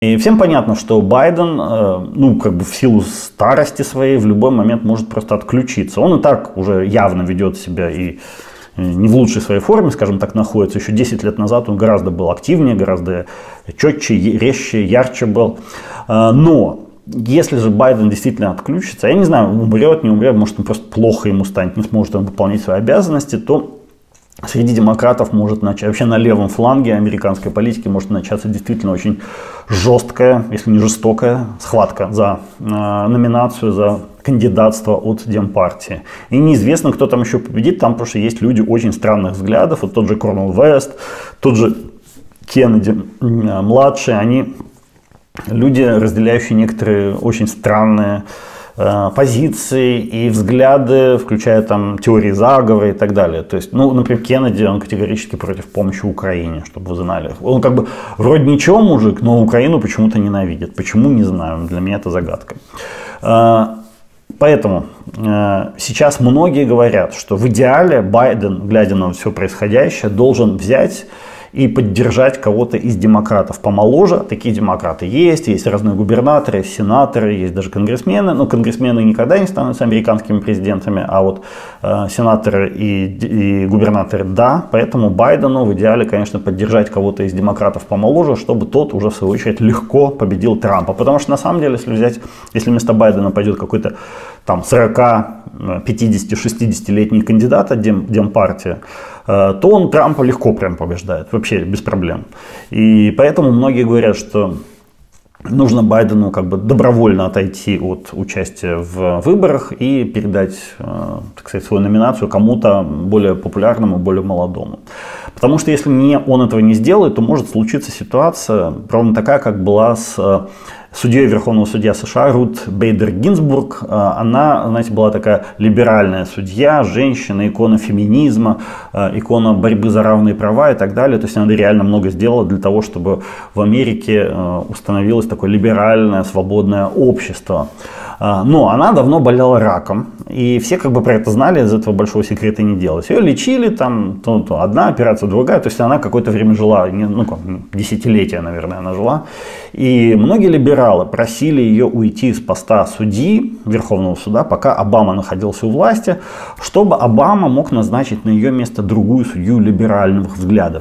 И всем понятно, что Байден, ну, как бы в силу старости своей, в любой момент может просто отключиться. Он и так уже явно ведет себя и не в лучшей своей форме, скажем так, находится. Еще 10 лет назад он гораздо был активнее, гораздо четче, резче, ярче был. Но если же Байден действительно отключится, я не знаю, умрет, не умрет, может он просто плохо ему станет, не сможет он выполнять свои обязанности, то среди демократов может начать, вообще на левом фланге американской политики может начаться действительно очень жесткая, если не жестокая, схватка за номинацию, за кандидатство от Демпартии. И неизвестно, кто там еще победит, там потому что есть люди очень странных взглядов, вот тот же Корнел Вест, тот же Кеннеди младший, они люди, разделяющие некоторые очень странные позиции и взгляды, включая там теории заговора и так далее. То есть, ну, например, Кеннеди, он категорически против помощи Украине, чтобы вы знали. Он как бы вроде ничего мужик, но Украину почему-то ненавидит. Почему, не знаю, для меня это загадка. Поэтому сейчас многие говорят, что в идеале Байден, глядя на все происходящее, должен взять и поддержать кого-то из демократов помоложе. Такие демократы есть разные губернаторы, сенаторы, есть даже конгрессмены. Но конгрессмены никогда не становятся американскими президентами, а вот сенаторы и губернаторы да. Поэтому Байдену в идеале, конечно, поддержать кого-то из демократов помоложе, чтобы тот уже в свою очередь легко победил Трампа. Потому что на самом деле, если вместо Байдена пойдет какой-то там 40, 50, 60-летний кандидат от Демпартии, то он Трампа легко прям побеждает, вообще без проблем. И поэтому многие говорят, что нужно Байдену как бы добровольно отойти от участия в выборах и передать, так сказать, свою номинацию кому-то более популярному, более молодому. Потому что если он этого не сделает, то может случиться ситуация ровно такая, как была с судьей Верховного судья США Рут Бейдер Гинзбург. Она, знаете, была такая либеральная судья, женщина, икона феминизма, икона борьбы за равные права и так далее. То есть она реально много сделала для того, чтобы в Америке установилось такое либеральное, свободное общество. Но она давно болела раком, и все как бы про это знали, из этого большого секрета не делалось. Ее лечили, там, то одна операция, другая, то есть она какое-то время жила, ну, десятилетия, наверное, она жила. И многие либералы просили ее уйти с поста судьи Верховного суда, пока Обама находился у власти, чтобы Обама мог назначить на ее место другую судью либеральных взглядов.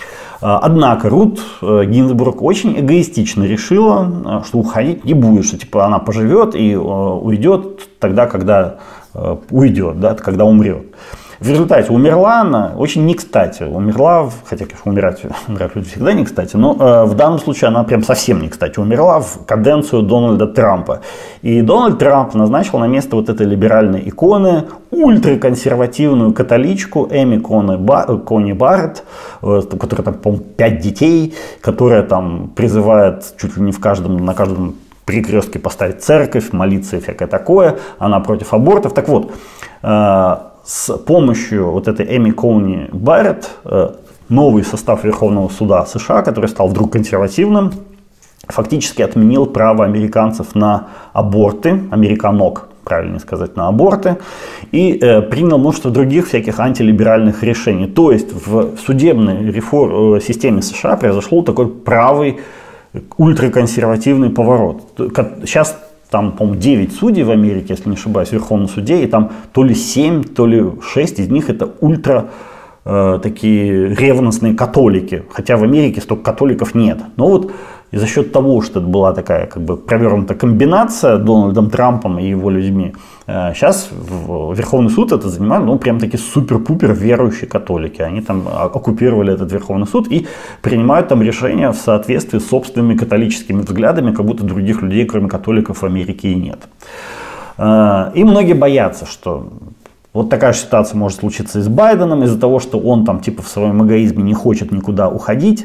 Однако Рут Гинзбург очень эгоистично решила, что уходить не будет, что типа она поживет и уйдет тогда, когда уйдет, да, когда умрет. В результате умерла она очень не кстати. Умерла, хотя, конечно, умирают люди всегда не кстати, но в данном случае она прям совсем не кстати. Умерла в каденцию Дональда Трампа. И Дональд Трамп назначил на место вот этой либеральной иконы ультраконсервативную католичку Эми Кони Барретт, у которой там, по-моему, 5 детей, которая там призывает чуть ли не на каждом перекрестке поставить церковь, молиться и всякое такое. Она против абортов. Так вот, с помощью вот этой Эми Кони Барретт новый состав Верховного суда США, который стал вдруг консервативным, фактически отменил право американцев на аборты, американок, правильнее сказать, на аборты, и принял множество других всяких антилиберальных решений. То есть в судебной системе США произошел такой правый ультраконсервативный поворот. Сейчас там, по-моему, 9 судей в Америке, если не ошибаюсь, в Верховном суде, и там то ли 7, то ли 6 из них это ультра такие ревностные католики. Хотя в Америке столько католиков нет. Но вот и за счет того, что это была такая как бы провернутая комбинация Дональдом Трампом и его людьми, сейчас Верховный суд это занимает, ну, прям такие супер-пупер верующие католики. Они там оккупировали этот Верховный суд и принимают там решения в соответствии с собственными католическими взглядами, как будто других людей, кроме католиков, в Америке и нет. И многие боятся, что вот такая же ситуация может случиться и с Байденом, из-за того, что он там типа в своем эгоизме не хочет никуда уходить.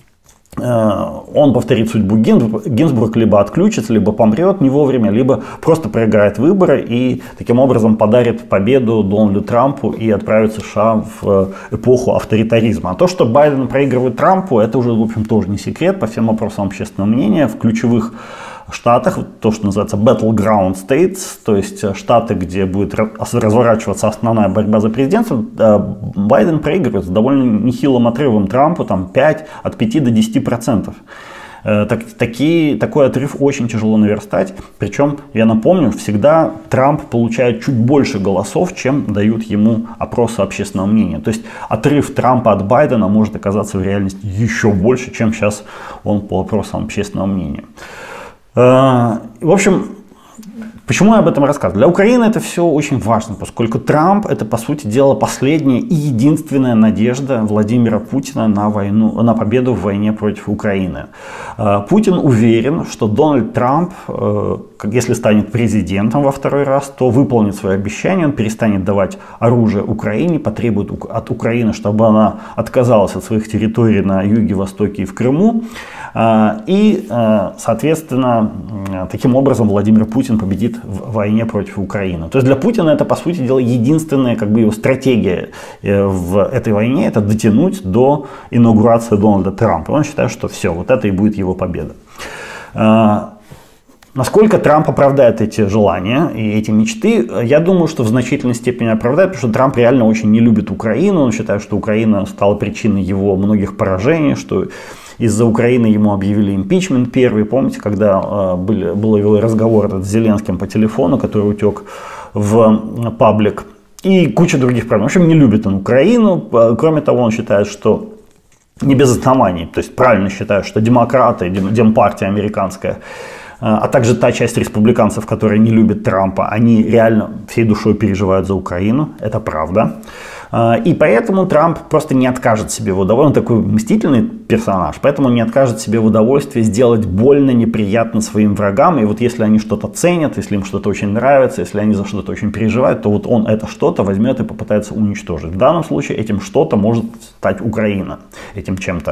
Он повторит судьбу Гинзбург, либо отключится, либо помрет не вовремя, либо просто проиграет выборы и таким образом подарит победу Дональду Трампу и отправит США в эпоху авторитаризма. А то, что Байден проигрывает Трампу, это уже, в общем, тоже не секрет по всем вопросам общественного мнения. В ключевых штатах, то, что называется battleground states, то есть штаты, где будет разворачиваться основная борьба за президентство, Байден проигрывает с довольно нехилым отрывом Трампу, там от 5 до 10%. Такой отрыв очень тяжело наверстать. Причем, я напомню, всегда Трамп получает чуть больше голосов, чем дают ему опросы общественного мнения. То есть отрыв Трампа от Байдена может оказаться в реальности еще больше, чем сейчас он по опросам общественного мнения. В общем, почему я об этом рассказываю? Для Украины это все очень важно, поскольку Трамп — это, по сути дела, последняя и единственная надежда Владимира Путина на победу в войне против Украины. Путин уверен, что Дональд Трамп, если станет президентом во второй раз, то выполнит свои обещания, он перестанет давать оружие Украине, потребует от Украины, чтобы она отказалась от своих территорий на юге, востоке и в Крыму. И, соответственно, таким образом Владимир Путин победит в войне против Украины. То есть для Путина это, по сути дела, единственная его стратегия в этой войне — это дотянуть до инаугурации Дональда Трампа. Он считает, что все, вот это и будет его победа. Насколько Трамп оправдает эти желания и эти мечты, я думаю, что в значительной степени оправдает, потому что Трамп реально очень не любит Украину. Он считает, что Украина стала причиной его многих поражений, что из-за Украины ему объявили импичмент первый. Помните, когда был его разговор этот с Зеленским по телефону, который утек в паблик, и куча других проблем. В общем, не любит он Украину. Кроме того, он считает, что не без оснований, то есть правильно считает, что демократы, демпартия американская, а также та часть республиканцев, которые не любят Трампа, они реально всей душой переживают за Украину. Это правда. И поэтому Трамп просто не откажет себе в удовольствии, он такой мстительный персонаж, поэтому не откажет себе в удовольствии сделать больно, неприятно своим врагам. И вот если они что-то ценят, если им что-то очень нравится, если они за что-то очень переживают, то вот он это что-то возьмет и попытается уничтожить. В данном случае этим что-то может стать Украина, этим чем-то.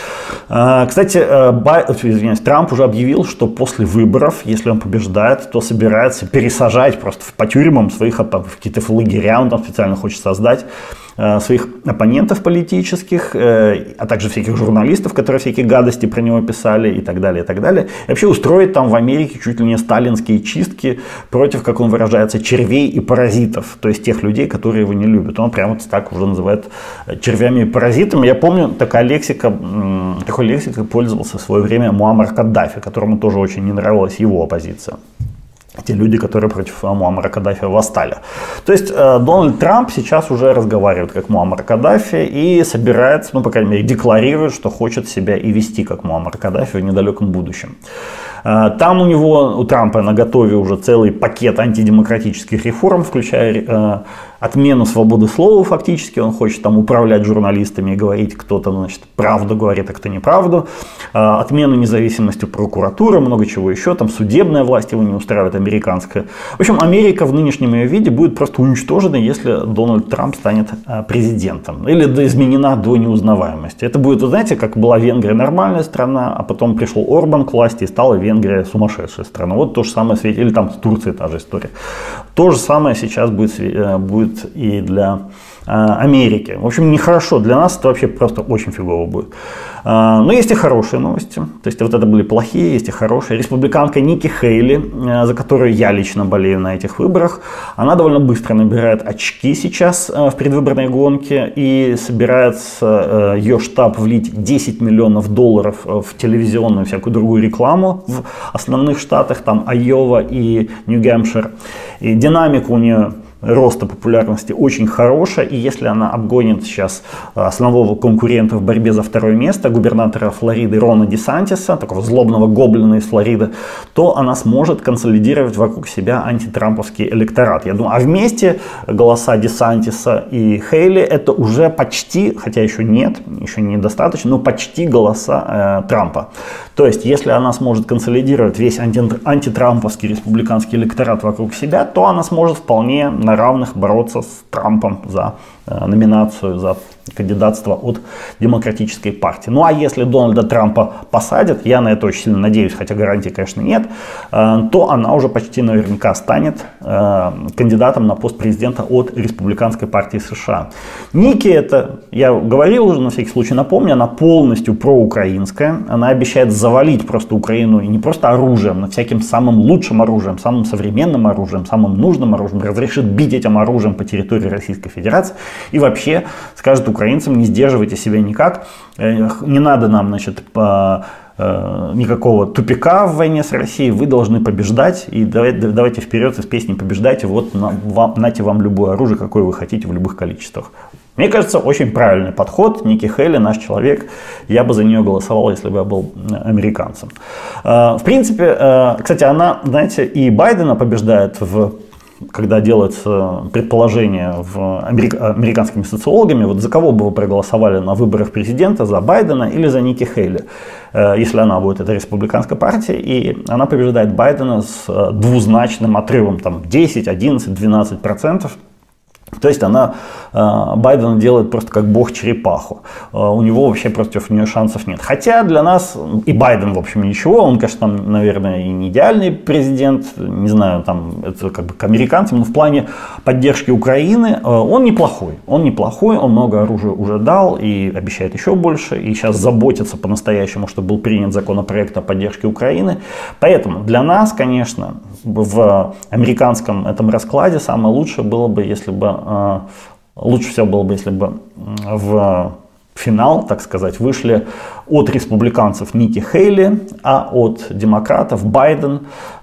Кстати, Трамп уже объявил, что после выборов, если он побеждает, то собирается пересажать просто по тюрьмам своих, какие-то лагеря он там специально хочет создать, своих оппонентов политических, а также всяких журналистов, которые всякие гадости про него писали и так далее, и так далее. И вообще устроить там в Америке чуть ли не сталинские чистки против, как он выражается, червей и паразитов, то есть тех людей, которые его не любят. Он прямо так уже называет червями и паразитами. Я помню, такой лексикой пользовался в свое время Муаммар Каддафи, которому тоже очень не нравилась его оппозиция. Те люди, которые против Муаммара Каддафи восстали. То есть Дональд Трамп сейчас уже разговаривает как Муаммар Каддафи и собирается, ну, по крайней мере, декларирует, что хочет себя и вести как Муаммар Каддафи в недалеком будущем. Там у Трампа на готове уже целый пакет антидемократических реформ, включая отмену свободы слова фактически. Он хочет там управлять журналистами и говорить, кто-то, значит, правду говорит, а кто неправду. Отмену независимости прокуратуры, много чего еще. Там судебная власть его не устраивает, американская. В общем, Америка в нынешнем ее виде будет просто уничтожена, если Дональд Трамп станет президентом. Или изменена до неузнаваемости. Это будет, вы знаете, как была Венгрия нормальная страна, а потом пришел Орбан к власти и стала Венгрия сумасшедшая страна. Вот то же самое, или там с Турцией та же история. То же самое сейчас будет и для Америки. В общем, нехорошо. Для нас это вообще просто очень фигово будет. Но есть и хорошие новости. То есть вот это были плохие, есть и хорошие. Республиканка Ники Хейли, за которую я лично болею на этих выборах, она довольно быстро набирает очки сейчас в предвыборной гонке. И собирается ее штаб влить 10 миллионов долларов в телевизионную всякую другую рекламу в основных штатах, там Айова и Нью-Гэмпшир. И динамика у нее роста популярности очень хорошая, и если она обгонит сейчас основного конкурента в борьбе за второе место, губернатора Флориды Рона Десантиса, такого злобного гоблина из Флориды, то она сможет консолидировать вокруг себя антитрамповский электорат. Я думаю, а вместе голоса Десантиса и Хейли это уже почти, хотя еще нет, еще недостаточно, но почти голоса Трампа. То есть, если она сможет консолидировать весь антитрамповский республиканский электорат вокруг себя, то она сможет вполне на равных бороться с Трампом за номинацию, за кандидатство от Демократической партии. Ну а если Дональда Трампа посадят, я на это очень сильно надеюсь, хотя гарантий, конечно, нет, то она уже почти наверняка станет кандидатом на пост президента от Республиканской партии США. Ники, это, я говорил уже, на всякий случай напомню, она полностью проукраинская, она обещает завалить просто Украину и не просто оружием, но всяким самым лучшим оружием, самым современным оружием, самым нужным оружием, разрешит бить этим оружием по территории Российской Федерации и вообще скажет украинцам: не сдерживайте себя никак, не надо нам, значит, никакого тупика в войне с Россией, вы должны побеждать, и давайте вперед из песни побеждайте, вот нате вам любое оружие, какое вы хотите, в любых количествах. Мне кажется, очень правильный подход. Ники Хейли наш человек, я бы за нее голосовал, если бы я был американцем. В принципе, кстати, она, знаете, и Байдена побеждает когда делается предположение американскими социологами, вот за кого бы вы проголосовали на выборах президента, за Байдена или за Ники Хейли, если она будет, это республиканская партия, и она побеждает Байдена с двузначным отрывом, там 10, 11, 12%. То есть она Байдена делает просто как бог черепаху. У него вообще против нее шансов нет. Хотя для нас, и Байден, в общем, ничего, он, конечно, там, наверное, и не идеальный президент, не знаю, там, это как бы к американцам, но в плане поддержки Украины он неплохой. Он много оружия уже дал и обещает еще больше, и сейчас заботится по-настоящему, чтобы был принят законопроект о поддержке Украины. Поэтому для нас, конечно, в американском этом раскладе самое лучшее было бы, если бы лучше всего было бы, если бы в финал, так сказать, вышли от республиканцев Ники Хейли, а от демократов Байден,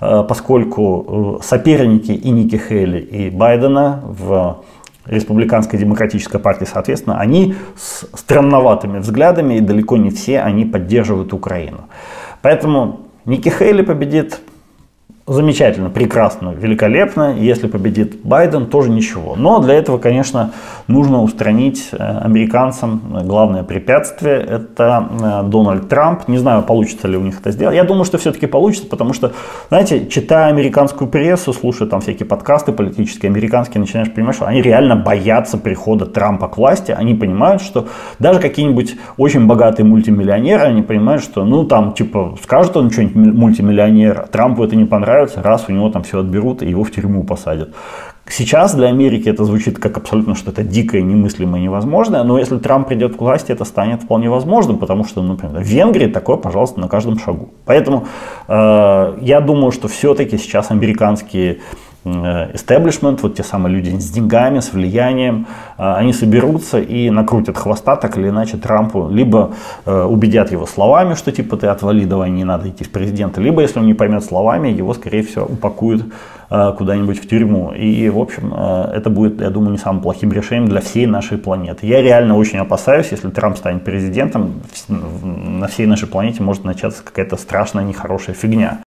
поскольку соперники и Ники Хейли, и Байдена в республиканской демократической партии, соответственно, они с странноватыми взглядами, и далеко не все они поддерживают Украину. Поэтому Ники Хейли победит. Замечательно, прекрасно, великолепно. Если победит Байден, тоже ничего. Но для этого, конечно, нужно устранить американцам главное препятствие. Это Дональд Трамп. Не знаю, получится ли у них это сделать. Я думаю, что все-таки получится, потому что, знаете, читая американскую прессу, слушая там всякие подкасты политические, американские, начинаешь понимать, что они реально боятся прихода Трампа к власти. Они понимают, что даже какие-нибудь очень богатые мультимиллионеры, они понимают, что, ну, там, типа, скажет он что-нибудь мультимиллионер, Трампу это не понравится, раз у него там все отберут и его в тюрьму посадят. Сейчас для Америки это звучит как абсолютно что-то дикое, немыслимое, невозможное, но если Трамп придет к власти, это станет вполне возможным, потому что, например, в Венгрии такое, пожалуйста, на каждом шагу. Поэтому я думаю, что все-таки сейчас американские эстеблишмент, вот те самые люди с деньгами, с влиянием, они соберутся и накрутят хвоста так или иначе Трампу, либо убедят его словами, что типа ты отвали, давай не надо идти в президента, либо если он не поймет словами, его скорее всего упакуют куда-нибудь в тюрьму. И в общем это будет, я думаю, не самым плохим решением для всей нашей планеты. Я реально очень опасаюсь, если Трамп станет президентом, на всей нашей планете может начаться какая-то страшная нехорошая фигня.